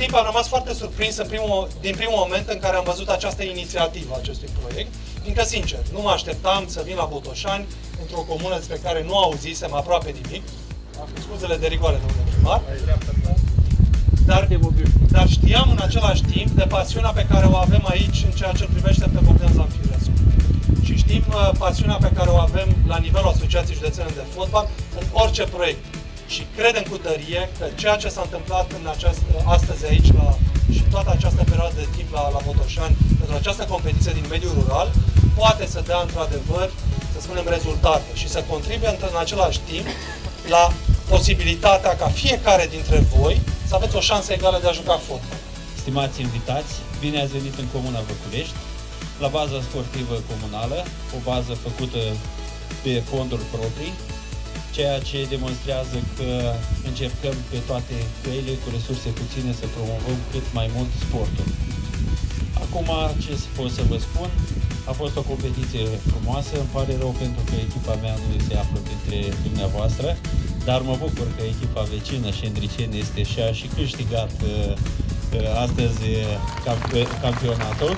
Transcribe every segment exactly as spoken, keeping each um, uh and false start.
timp am rămas foarte surprins în primul, din primul moment în care am văzut această inițiativă a acestui proiect, fiindcă, sincer, nu mă așteptam să vin la Botoșani, într-o comună despre care nu auzisem aproape nimic, scuzele de rigoare, domnule primar, dar, dar știam în același timp de pasiunea pe care o avem aici în ceea ce privește pe Bogdan Zamfirescu. Și știm uh, pasiunea pe care o avem la nivelul Asociației Județene de Fotbal în orice proiect. Și credem cu tărie că ceea ce s-a întâmplat în această, astăzi aici la, și toată această perioadă de timp la, la Botoșani, pentru această competiție din mediul rural, poate să dea într-adevăr, să spunem, rezultate și să contribuie în același timp la posibilitatea ca fiecare dintre voi să aveți o șansă egală de a juca fotbal. Stimați invitați, bine ați venit în Comuna Văculești, la baza sportivă comunală, o bază făcută pe fonduri proprii, ceea ce demonstrează că încercăm pe toate căile, cu resurse puține, să promovăm cât mai mult sportul. Acum, ce pot să vă spun, a fost o competiție frumoasă, îmi pare rău pentru că echipa mea nu se află printre dumneavoastră, dar mă bucur că echipa vecină, Șendriceni, este și a și câștigat uh, astăzi camp campionatul.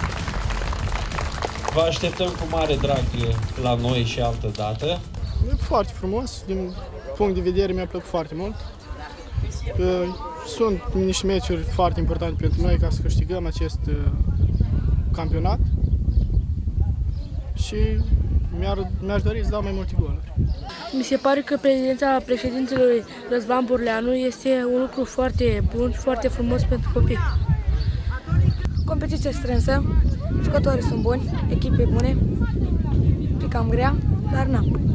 Vă așteptăm cu mare drag la noi și altă dată. E foarte frumos, din punct de vedere mi-a plăcut foarte mult. Sunt niște meciuri foarte importante pentru noi ca să câștigăm acest campionat și mi-aș dori să dau mai multe goluri. Mi se pare că prezența președintelui Răzvan Burleanu este un lucru foarte bun și foarte frumos pentru copii. Competiție strânsă, jucătorii sunt buni, echipe bune, e cam grea, dar n-am.